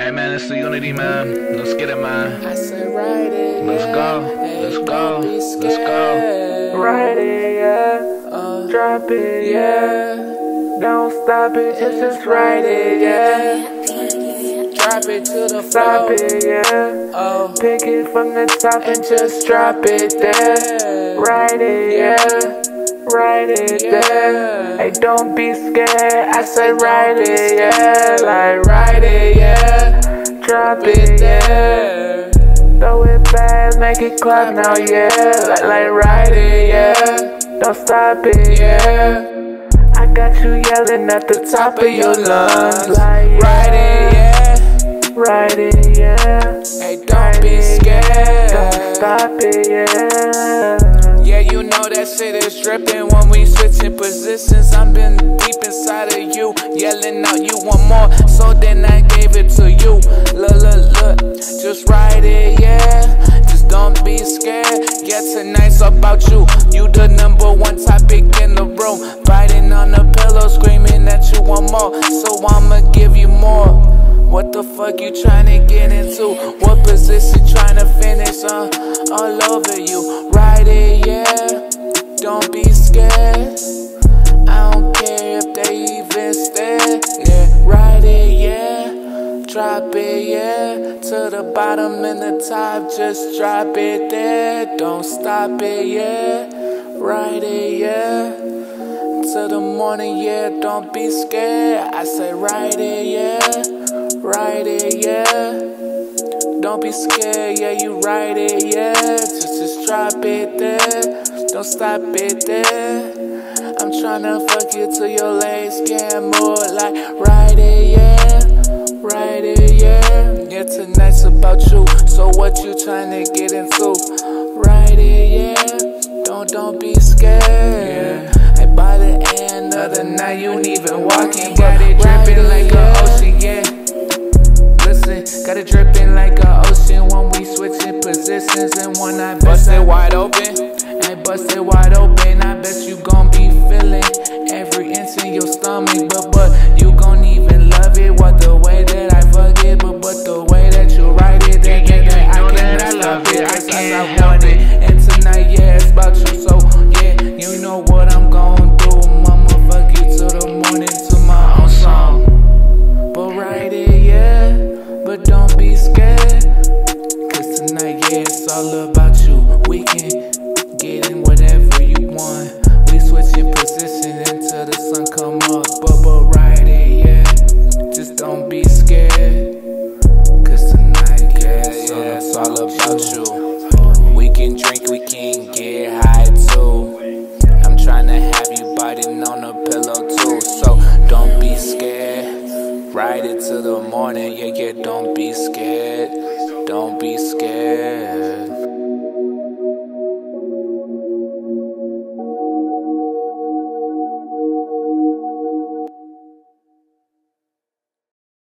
Hey man, it's the Unity, man. Let's get it, man. I said ride it, Let's go, let's go, let's go. Ride it, yeah. Drop it, yeah. Don't stop it, just ride it, yeah. Drop it to the floor, it, yeah. Pick it from the top and just drop it there. Ride it, yeah. Ride it there. Hey, don't be scared. I say ride it, yeah. Like ride it, yeah. Drop it there. Throw it back, make it clap now, yeah. Like ride it, yeah. Don't stop it, yeah. I got you yelling at the top of your lungs. Like ride it, yeah. Ride it, yeah. Hey, don't be scared. Don't stop it, yeah. Yeah, you know that shit is dripping when we switching positions. I've been deep inside of you, yelling out you want more, so then I gave it to you. Look, just ride it, yeah. Just don't be scared. Yeah, tonight's about you. You the #1 topic in the room, biting on the pillow, screaming that you want more, so I'ma give you more. What the fuck you tryna get into? What position tryna finish? All over you. Ride it, yeah. Don't be scared. I don't care if they even stare. Yeah, ride it, yeah. Drop it, yeah. To the bottom and the top, just drop it there. Don't stop it, yeah. Ride it, yeah. To the morning, yeah. Don't be scared. I say ride it, yeah. Ride it, yeah. Don't be scared, yeah, you ride it, yeah. Just drop it there. Don't stop it there. I'm tryna fuck you till your legs get more. Like ride it, yeah. Ride it, yeah. Yeah, tonight's about you, so what you tryna get into? Ride it, yeah. Don't be scared, yeah. Hey, by the end of the night, you ain't even walking. Got it dripping like an ocean, yeah. Got it dripping like an ocean when we switching positions, and when I bust it wide open, and bust it wide open, I bet you gon' be feeling every inch in your stomach, but you gon' even love it. What the way that I fuck it, but the way that you ride it, that I cannot stop it, I can't help it. And tonight, yeah, it's about you, so yeah, you know what I'm gon' do. I'ma fuck you till the morning to my own song, but ride it, yeah. But don't be scared, cause tonight, yeah, it's all about you. We can get in whatever you want. We switching position until the sun come up. But ride it, yeah. Just don't be scared, cause tonight, yeah, it's all about you. We can drink, we can get high too. I'm tryna have you biting on a pillow too, so don't be scared. Ride it till the morning, yeah, don't be scared. Don't be scared.